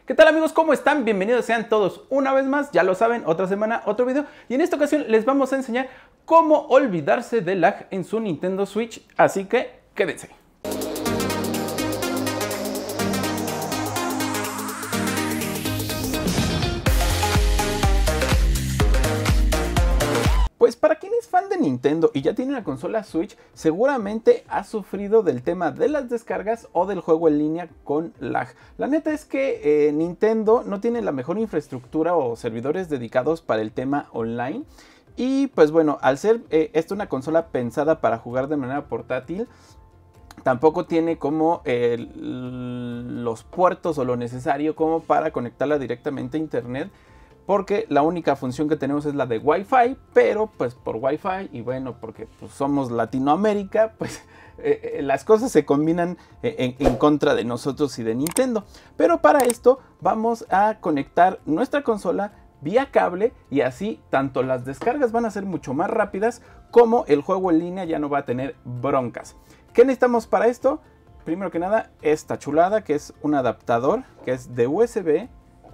¿Qué tal amigos? ¿Cómo están? Bienvenidos sean todos una vez más, ya lo saben, otra semana, otro video. Y en esta ocasión les vamos a enseñar cómo olvidarse del lag en su Nintendo Switch, así que quédense. Pues para quien es fan de Nintendo y ya tiene una consola Switch, seguramente ha sufrido del tema de las descargas o del juego en línea con lag. La neta es que Nintendo no tiene la mejor infraestructura o servidores dedicados para el tema online. Y pues bueno, al ser esta una consola pensada para jugar de manera portátil, tampoco tiene como los puertos o lo necesario como para conectarla directamente a internet. Porque la única función que tenemos es la de Wi-Fi, pero pues por Wi-Fi y bueno, porque pues, somos Latinoamérica, pues las cosas se combinan en contra de nosotros y de Nintendo. Pero para esto vamos a conectar nuestra consola vía cable y así tanto las descargas van a ser mucho más rápidas como el juego en línea ya no va a tener broncas. ¿Qué necesitamos para esto? Primero que nada, esta chulada que es un adaptador que es de USB,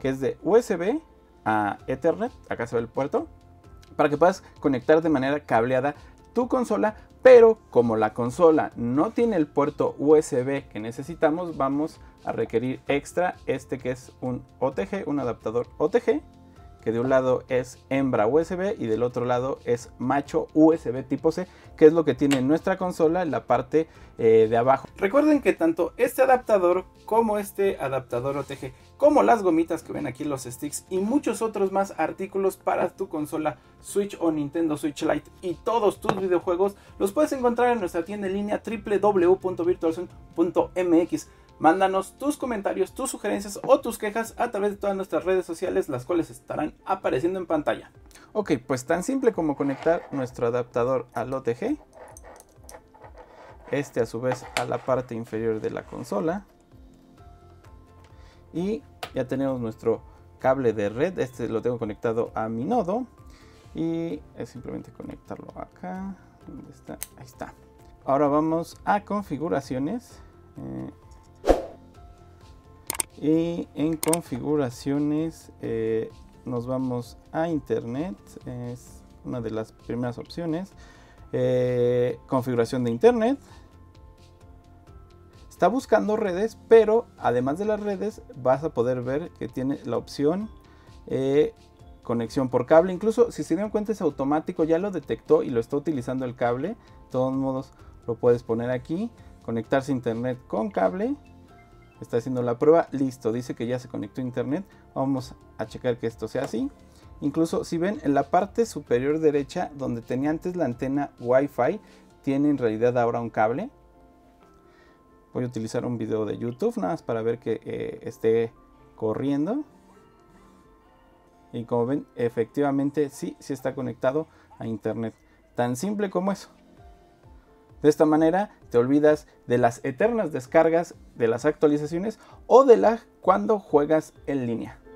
a Ethernet, acá se ve el puerto, para que puedas conectar de manera cableada tu consola, pero como la consola no tiene el puerto USB que necesitamos, vamos a requerir extra este que es un OTG, un adaptador OTG, que de un lado es hembra USB y del otro lado es macho USB tipo C, que es lo que tiene nuestra consola en la parte de abajo. Recuerden que tanto este adaptador como este adaptador OTG, como las gomitas que ven aquí, los sticks y muchos otros más artículos para tu consola Switch o Nintendo Switch Lite y todos tus videojuegos, los puedes encontrar en nuestra tienda en línea www.virtualzone.mx. Mándanos tus comentarios, tus sugerencias o tus quejas a través de todas nuestras redes sociales, las cuales estarán apareciendo en pantalla. Ok, pues tan simple como conectar nuestro adaptador al OTG. Este a su vez a la parte inferior de la consola. Y ya tenemos nuestro cable de red. Este lo tengo conectado a mi nodo. Y es simplemente conectarlo acá. ¿Dónde está? Ahí está. Ahora vamos a configuraciones. Y en configuraciones nos vamos a internet, es una de las primeras opciones. Configuración de internet. Está buscando redes, pero además de las redes vas a poder ver que tiene la opción conexión por cable. Incluso si se dieron cuenta es automático, ya lo detectó y lo está utilizando el cable. De todos modos lo puedes poner aquí, conectarse a internet con cable. Está haciendo la prueba, listo, dice que ya se conectó a internet. Vamos a checar que esto sea así. Incluso si ven en la parte superior derecha donde tenía antes la antena Wi-Fi, tiene en realidad ahora un cable. Voy a utilizar un video de YouTube nada más para ver que esté corriendo. Y como ven, efectivamente sí está conectado a internet. Tan simple como eso. De esta manera te olvidas de las eternas descargas, de las actualizaciones o de lag cuando juegas en línea.